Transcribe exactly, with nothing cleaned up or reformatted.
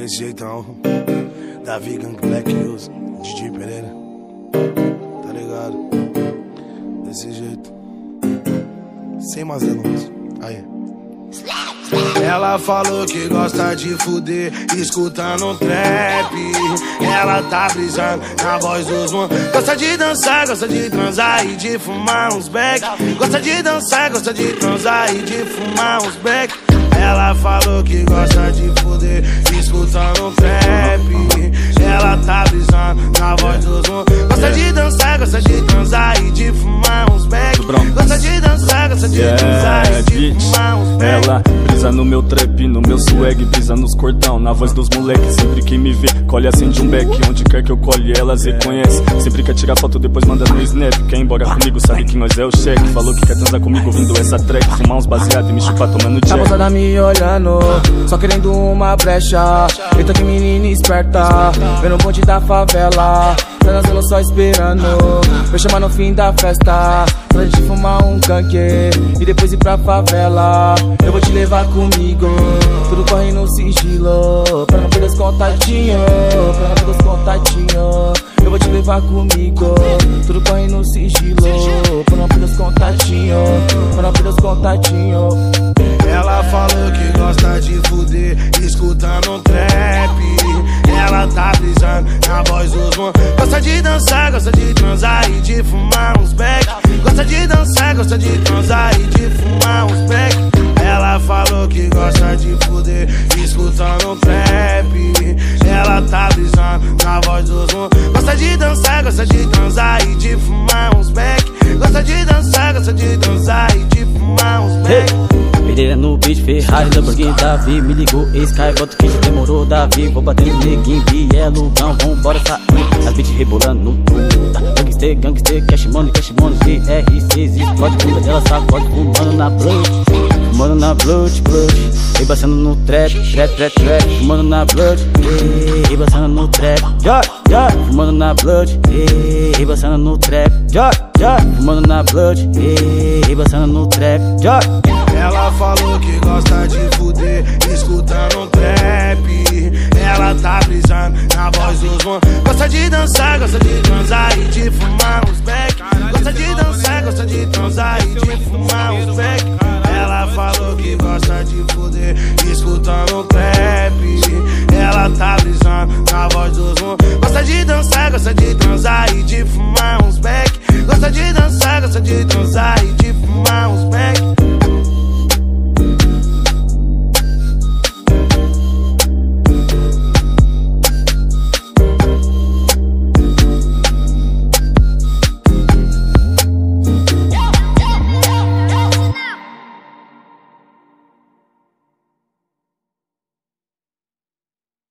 desse jeitão. Davi, Gang Black Hills, D J Pereira. Tá ligado? Desse jeito. Sem mais delongas. Aí. Ela falou que gosta de fuder, escutando um trap. Ela tá brisando na voz dos mano. Gosta de dançar, gosta de transar e de fumar uns beck. Gosta de dançar, gosta de transar e de fumar uns beck. Ela falou que gosta de fuder, escutando um trap. Ela tá brisando na voz dos mano. Gosta de dançar, gosta de transar e de fumar uns beck. Gosta de dançar, gosta de transar e de fumar uns beck. Ela brisa no meu trap, no meu swag, brisa nos cordão, na voz dos moleques. Sempre que me vê, colhe, acende um beck. Onde quer que eu colhe, elas reconhece. Sempre quer tirar foto, depois manda no snap. Quer ir embora comigo, sabe que nós é o cheque. Falou que quer transar comigo, vindo essa track. Fumar uns baseados e me chupar tomando jack. A moçada me olhando, só querendo uma brecha. Eita que menina esperta, vendo o bonde da favela. Tá dançando só esperando eu chamar no fim da festa, pra gente fumar um canque e depois ir pra favela. Eu vou te levar comigo, tudo corre no sigilo, pra não perder os contatinhos, pra não perder os contatinhos. Eu vou te levar comigo, tudo corre no sigilo, pra não perder os contatinhos, pra não perder os contatinhos. Ela falou que gosta de fuder, escutando um trap. Ela tá brisando na voz dos mano. Gosta de dançar, gosta de transar e de fumar uns beck. Gosta de dançar, gosta de transar e de fumar uns beck. Ela falou que gosta de fuder, escutando um trap. Ela tá brisando na voz dos mano. Gosta de dançar, gosta de transar e de fumar uns beck. Gosta de dançar, gosta de transar e de fumar uns beck. Pereira no beat, Ferrari, Lamborghini, Davi. Me ligou, Sky, bota o kit, demorou, Davi. Vou bater no neguinho, Bielo, Gão, vambora sair. As beats rebolando no tudo. Gangster, gangster, cash money, cash money, V R seis, explode, bunda dela, sacode, fumando na blood. Fumando na blood, blood. Rebaçando no trap, trap, trap, trap. Fumando na blood, rebaçando no trap. Já, já. Fumando na blood, rebaçando no trap. Já, já. Fumando na blood, rebaçando no trap. Já. Ela falou que gosta de fuder, escutando um trap. Ela tá brisando na voz dos mano. Gosta de dançar, gosta de transar e de fumar uns beck. Gosta de dançar, gosta de transar e de fumar uns beck. Ela falou que gosta de fuder, escutando um trap. Ela tá brisando na voz dos mano. Gosta de dançar, gosta de transar e de fumar uns beck. Gosta de dançar, gosta de transar e de fumar uns beck.